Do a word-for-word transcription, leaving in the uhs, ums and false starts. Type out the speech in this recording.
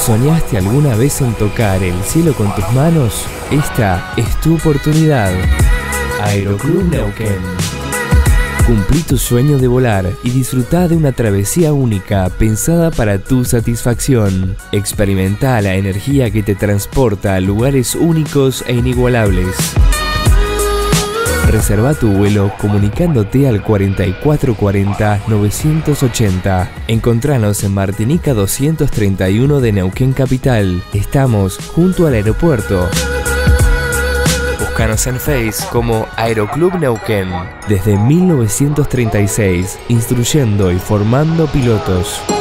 ¿Soñaste alguna vez en tocar el cielo con tus manos? Esta es tu oportunidad. Aeroclub Neuquén. Cumplí tu sueño de volar y disfrutá de una travesía única pensada para tu satisfacción. Experimenta la energía que te transporta a lugares únicos e inigualables. Reserva tu vuelo comunicándote al cuarenta y cuatro cuarenta novecientos ochenta. Encontranos en Martinica doscientos treinta y uno de Neuquén Capital. Estamos junto al aeropuerto. Búscanos en Face como Aeroclub Neuquén. Desde mil novecientos treinta y seis, instruyendo y formando pilotos.